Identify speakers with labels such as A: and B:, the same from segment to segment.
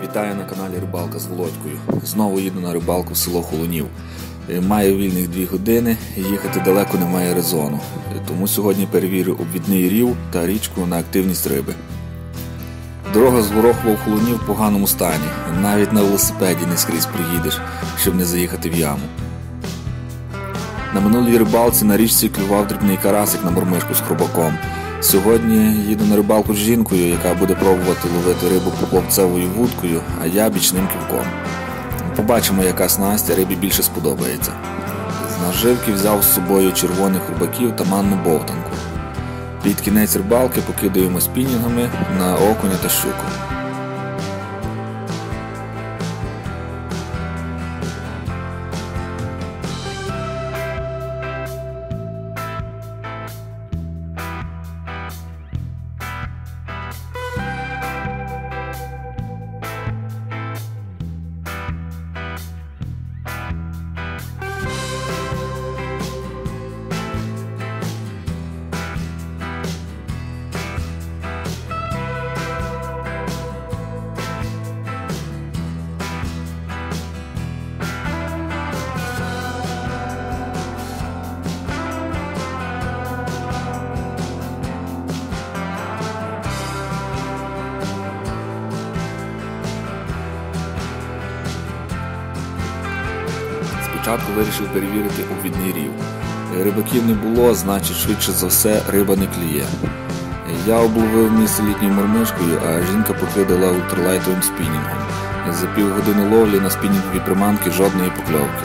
A: Вітаю на каналі Рибалка з Володькою. Знову їду на рибалку в село Холунів. Маю вільних 2 години, їхати далеко немає резону. Тому сьогодні перевірю обвідний рів та річку на активність риби. Дорога з Горохова в Холунів в поганому стані. Навіть на велосипеді не скрізь приїдеш, щоб не заїхати в яму. На минулій рибалці на річці клював дрібний карасик на мормишку з хробаком. Сьогодні їду на рибалку з жінкою, яка буде пробувати ловити рибу поплавцевою вудкою, а я бічним ківком. Побачимо, яка снасть рибі більше сподобається. З наживки взяв з собою червоних хробаків та манну бовтанку. Під кінець рибалки покидаємо спінінгами на окуня та щуку. Спочатку вирішив перевірити обвідний рів. Рибаків не було, значить швидше за все риба не клює. Я обловив місце літньою мормишкою, а жінка покидала ультралайтовим спінінгом. За півгодини ловлі на спінінгові приманки жодної покльовки.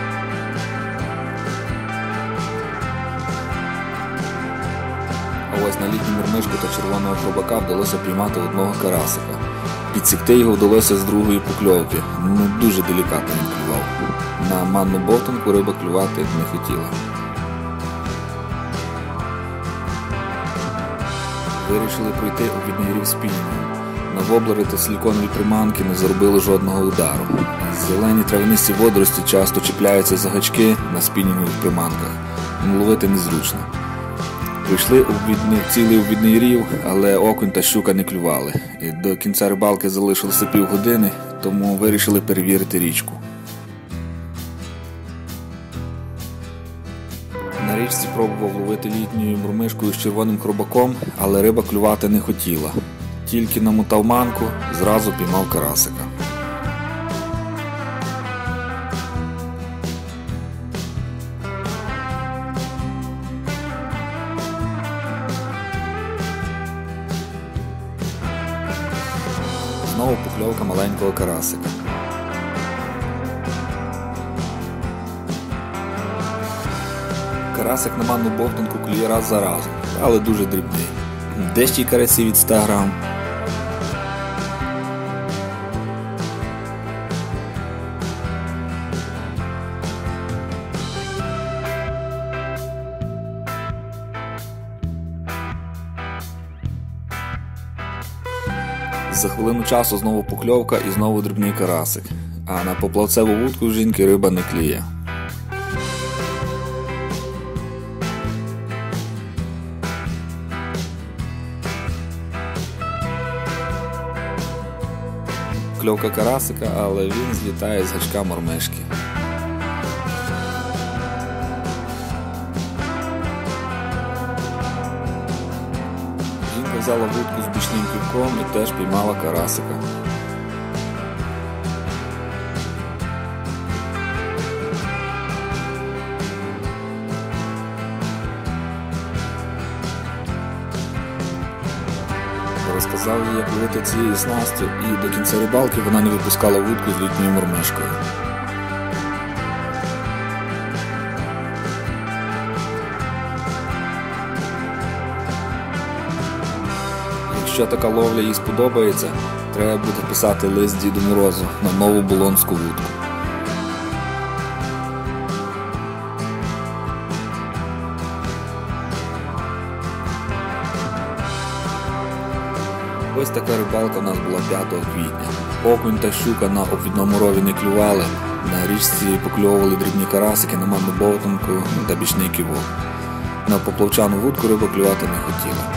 A: А ось на літню мормишку та червоного хробака вдалося піймати одного карасика. Підсікти його вдалося з другої покльовки, дуже делікатно він клював. На манну бовтанку риба клювати не хотіла. Вирішили пройти обвідний рів спінінгом. На воблери та силіконові приманки не заробили жодного удару. Зелені травянисті водорості часто чіпляються за гачки на спінінгових приманках. Ловити незручно. Прийшли в цілий обвідний рів, але окунь та щука не клювали. До кінця рибалки залишилося півгодини, тому вирішили перевірити річку. На річці пробував ловити літньою мормишкою з червоним хробаком, але риба клювати не хотіла. Тільки намотав манку, зразу піймав карасика. Знову покльовка маленького карасика. Карасик на манну бовтанку клює раз за разом, але дуже дрібний. Дещі карасі від 100 грам. За хвилину часу знову покльовка і знову дрібний карасик. А на поплавцеву вудку в жінки риба не клює. Кльовка карасика, але він злітає з гачка мормишки. Жінка взяла вудку з бічним ківком і теж піймала карасика. Розказав їй, як ловити цією снастю, і до кінця рибалки вона не випускала вудку з літньою мормишкою. Якщо така ловля їй сподобається, треба буде писати лист Діду Морозу на нову болонську вудку. Ось така рибалка у нас була 5 квітня. Окунь та щука на обвідному рові не клювали, на річці покльовували дрібні карасики на манну бовтанку та бічний ківок. На поплавчану вудку риба клювати не хотіла.